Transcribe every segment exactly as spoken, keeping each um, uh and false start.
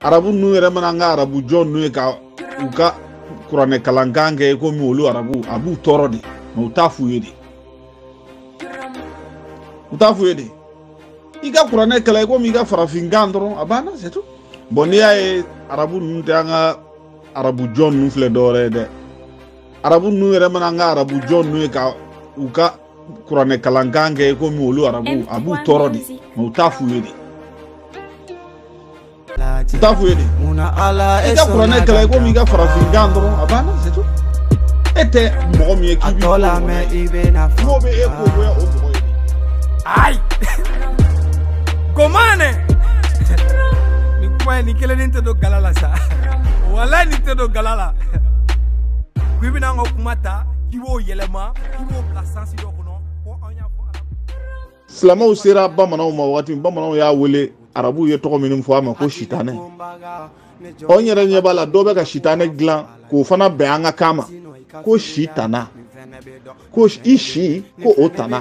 arabu nu yɛrɛ mana an ka arabu jɔn nu ye ka u ka kuranɛ kalankan kɛ komi olu arabu a b'u tɔɔrɔ de mɛ u t'a f'u ye de u t'a f'u ye de i ka kuranɛ kalan i komi i ka farafinkan dɔrɔn a banna c'est tout bon n'i y'a ye arabu ninnu tɛ an ka arabu jɔn ninnu filɛ dɔwɛrɛ ye dɛ arabu ninnu yɛrɛ mana an ka arabu jɔn ninnu ye ka u ka kuranɛ kalankan kɛ komi olu arabu a b'u tɔɔrɔ de mɛ u t'a f'u ye de u t'a f'u ye de i ka kuranɛ kalan i komi i ka farafinkan dɔrɔn a banna c'est tout e tɛ mɔgɔ min ye k'i b'i ko n'o bɛ e ko goya o mɔgɔ ye ayi komane ni kuma ni kelen ni tɛ don gala la sa wala ni tɛ don gala la k'i bɛna an ka kuma ta k'i b'o yɛlɛma k'i b'o bila sansi dɔ kɔnɔ ko an y'a fɔ ala silamɛw sera bamananw ma waati min bamananw y'a wele arabu ye tɔgɔ min fɔ a ma ko sitanɛ ɔ n yɛrɛ ɲɛ b'a la dɔw bɛ ka sitanɛ dilan k'o fana bɛn an ka kan ma ko si tanna ko i si ko o tanna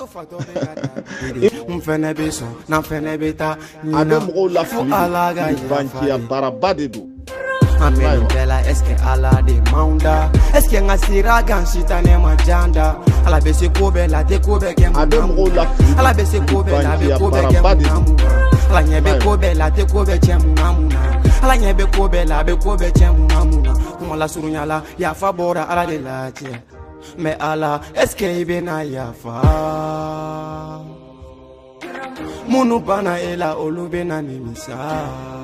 a bɛ mɔgɔw lafili bankiya baaraba de don est-ce que ala de manda est-ce que nga sira gan sitanɛ ma janda ala bɛ se ko bɛɛ la tɛ ko bɛɛ kɛ a bɛ mɔgɔw lafili ala bɛ se ko bɛɛ la a bɛ ko bɛɛ kɛ mun na mun na ala ɲɛ bɛ ko bɛɛ la a tɛ ko bɛɛ cɛ mun na mun na ala ɲɛ bɛ ko bɛɛ la a bɛ ko bɛɛ cɛ mun na mun na kuma lasurunya la yafa bɔra ala de la cɛ mais ala est-ce que i bɛna yafa minnu banna e la olu bɛna nimisa